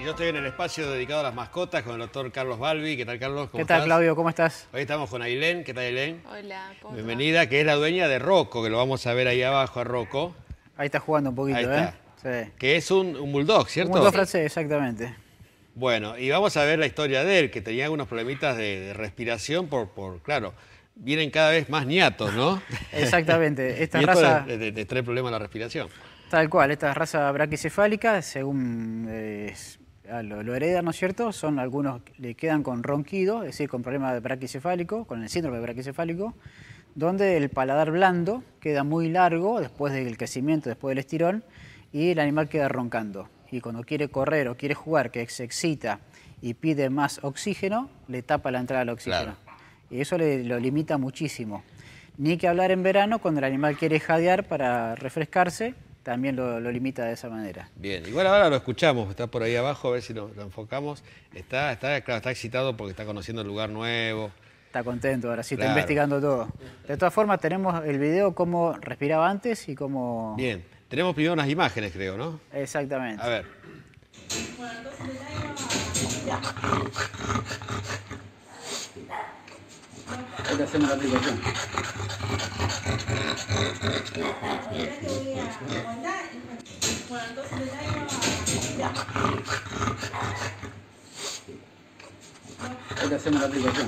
Y yo estoy en el espacio dedicado a las mascotas con el doctor Carlos Balbi. ¿Qué tal, Carlos? ¿Cómo ¿Qué tal, estás? Claudio? ¿Cómo estás? Hoy estamos con Ailén. ¿Qué tal, Ailén? Hola, ¿cómo Bienvenida, que es la dueña de Rocco, que lo vamos a ver ahí abajo a Rocco. Ahí está jugando un poquito, Ahí está. Sí. Que es un bulldog, ¿cierto? Un bulldog francés, exactamente. Bueno, y vamos a ver la historia de él, que tenía algunos problemitas de respiración claro, vienen cada vez más niatos, ¿no? Exactamente. Esta y esto raza, de trae problemas en la respiración. tal cual, esta raza braquicefálica, según lo heredan, ¿no es cierto? Son algunos que le quedan con ronquido, es decir, con problema de braquicefálico, con el síndrome de braquicefálico, donde el paladar blando queda muy largo después del crecimiento, después del estirón, y el animal queda roncando. Y cuando quiere correr o quiere jugar, que se excita y pide más oxígeno, le tapa la entrada al oxígeno. Claro. Y eso lo limita muchísimo. Ni que hablar en verano, cuando el animal quiere jadear para refrescarse, también lo limita de esa manera. Bien, igual ahora lo escuchamos, está por ahí abajo, a ver si lo enfocamos. Está excitado porque está conociendo el lugar nuevo. Está contento ahora, sí, claro. Está investigando todo. De todas formas, tenemos el video cómo respiraba antes y cómo... Bien, tenemos primero unas imágenes, creo, ¿no? Exactamente. A ver. Ahí te hacemos la aplicación. Ahí te hacemos la aplicación.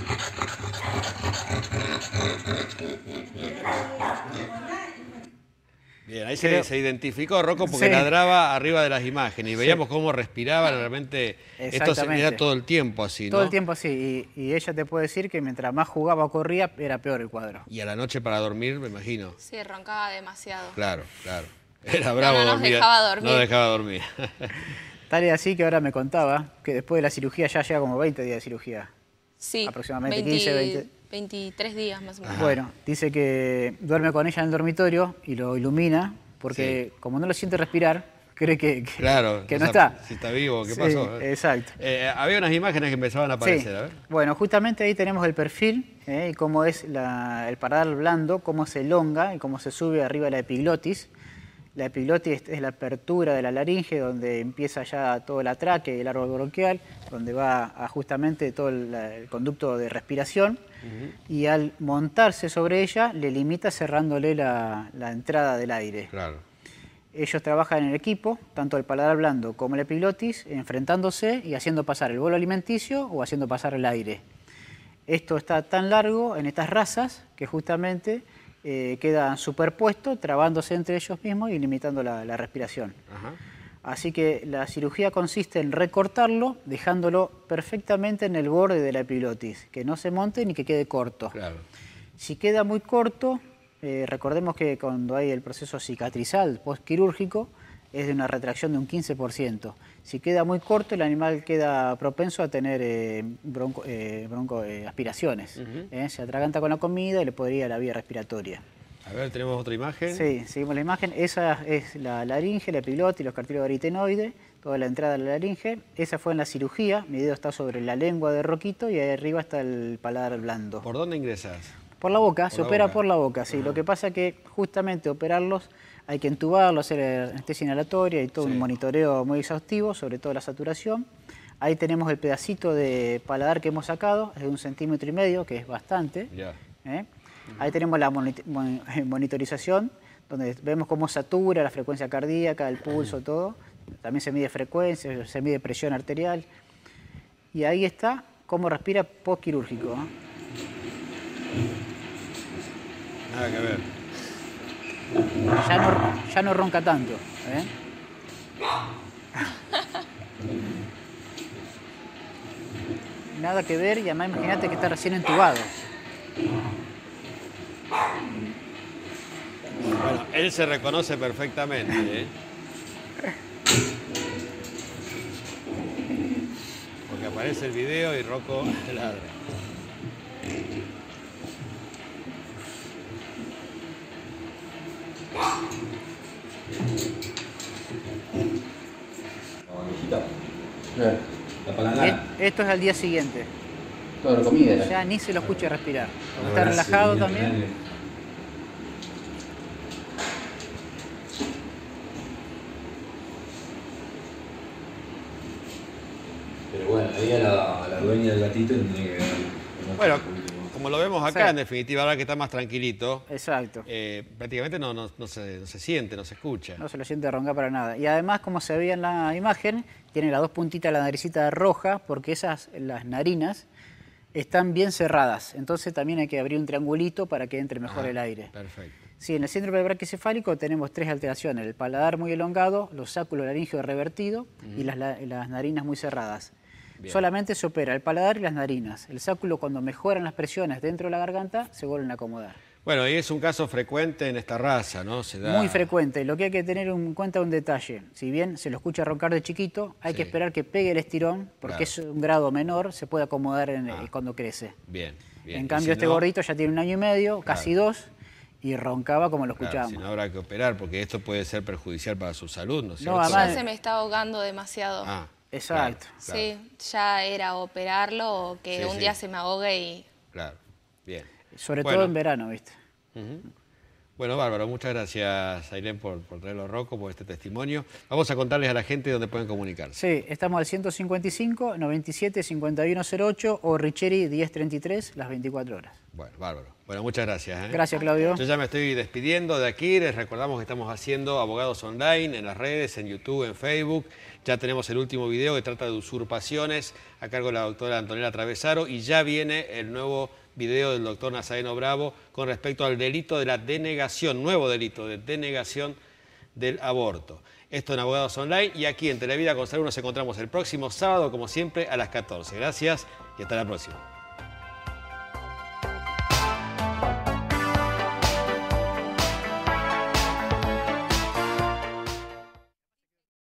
Bien, ahí se identificó Rocco porque ladraba arriba de las imágenes y veíamos cómo respiraba realmente. Esto era todo el tiempo así, ¿no? Todo el tiempo así, y ella te puede decir que mientras más jugaba o corría, era peor el cuadro. Y a la noche para dormir, me imagino. Sí, roncaba demasiado. Claro, claro. Era bravo no nos dormir. dejaba dormir. No dejaba dormir. Tal es así que ahora me contaba que después de la cirugía ya lleva como 20 días de cirugía. Sí, aproximadamente 15, 20. 23 días más o menos. Ajá. Bueno, dice que duerme con ella en el dormitorio y lo ilumina porque como no lo siente respirar, cree que claro, no está. Si está vivo, ¿qué pasó? Exacto. Había unas imágenes que empezaban a aparecer, a ver. Bueno, justamente ahí tenemos el perfil y cómo es el paladar blando, cómo se elonga y cómo se sube arriba de la epiglotis. La epiglotis es la apertura de la laringe, donde empieza ya todo el tráquea y el árbol bronquial, donde va justamente todo el conducto de respiración. Y al montarse sobre ella, le limita cerrándole la entrada del aire. Claro. Ellos trabajan en el equipo, tanto el paladar blando como la epiglotis, enfrentándose y haciendo pasar el bolo alimenticio o haciendo pasar el aire. Esto está tan largo en estas razas que justamente quedan superpuestos, trabándose entre ellos mismos y limitando la respiración. Ajá. Así que la cirugía consiste en recortarlo, dejándolo perfectamente en el borde de la epiglotis, que no se monte ni que quede corto. Claro. Si queda muy corto, recordemos que cuando hay el proceso cicatrizal postquirúrgico, es de una retracción de un 15%. Si queda muy corto, el animal queda propenso a tener aspiraciones. Se atraganta con la comida y le podría ir a la vía respiratoria. A ver, tenemos otra imagen. Sí, seguimos la imagen. Esa es la laringe, la epiglotis, los cartílagos aritenoides, toda la entrada de la laringe. Esa fue en la cirugía. Mi dedo está sobre la lengua de Roquito y ahí arriba está el paladar blando. ¿Por dónde ingresas? Por la boca, se opera por la boca, sí. Lo que pasa es que justamente operarlos hay que entubarlo, hacer anestesia inhalatoria y todo un monitoreo muy exhaustivo, sobre todo la saturación. Ahí tenemos el pedacito de paladar que hemos sacado, es de 1,5 centímetros, que es bastante. Ahí tenemos la monitorización, donde vemos cómo satura la frecuencia cardíaca, el pulso, todo. También se mide frecuencia, se mide presión arterial. Y ahí está cómo respira postquirúrgico. Nada que ver. Ya no ronca tanto. Nada que ver, y además imagínate que está recién entubado. Bueno, él se reconoce perfectamente, porque aparece el video y Rocco ladra. La palangana. Esto es al día siguiente. Toda la comida. Ya ni se lo escucha respirar. Porque está relajado también. venía el gatito y tendría que ver. Bueno, como lo vemos acá, Sí. en definitiva, ahora que está más tranquilito, Exacto. prácticamente no se siente, no se escucha. No se lo siente roncar para nada. Y además, como se veía en la imagen, tiene las dos puntitas de la naricita roja, porque las narinas están bien cerradas. Entonces también hay que abrir un triangulito para que entre mejor el aire. Perfecto. Sí, en el síndrome braquicefálico tenemos 3 alteraciones: el paladar muy elongado, los óculos laringeos revertidos y las narinas muy cerradas. Bien. Solamente se opera el paladar y las narinas. El sáculo, cuando mejoran las presiones dentro de la garganta, se vuelven a acomodar. Bueno, y es un caso frecuente en esta raza, ¿no? Se da... Muy frecuente. Lo que hay que tener en cuenta es un detalle. Si bien se lo escucha roncar de chiquito, hay Sí. que esperar que pegue el estirón, porque Claro. es un grado menor, se puede acomodar cuando crece. Bien, bien. En Y cambio, si este no, gordito ya tiene 1 año y medio, casi 2, y roncaba como lo claro, escuchábamos. si no habrá que operar, porque esto puede ser perjudicial para su salud, ¿no es cierto? además- Ya se me está ahogando demasiado. Ah, Exacto. claro, Sí, ya era operarlo o que Sí, un sí. día se me ahogue y... claro. Bien. Sobre Bueno. todo en verano, ¿viste? Ujú. Bueno, bárbaro, muchas gracias, Ailén, por traerlo Rocco, por este testimonio. Vamos a contarles a la gente dónde pueden comunicarse. Sí, estamos al 155 97 5108 o Richeri 1033 las 24 horas. Bueno, bárbaro. Bueno, muchas gracias. Gracias, Claudio. Yo ya me estoy despidiendo de aquí. Les recordamos que estamos haciendo Abogados Online en las redes, en YouTube, en Facebook. Ya tenemos el último video que trata de usurpaciones a cargo de la doctora Antonella Travesaro y ya viene el nuevo video del doctor Nazareno Bravo con respecto al delito de la denegación, nuevo delito de denegación del aborto. Esto en Abogados Online y aquí en Televida con Salud nos encontramos el próximo sábado, como siempre, a las 14. Gracias y hasta la próxima.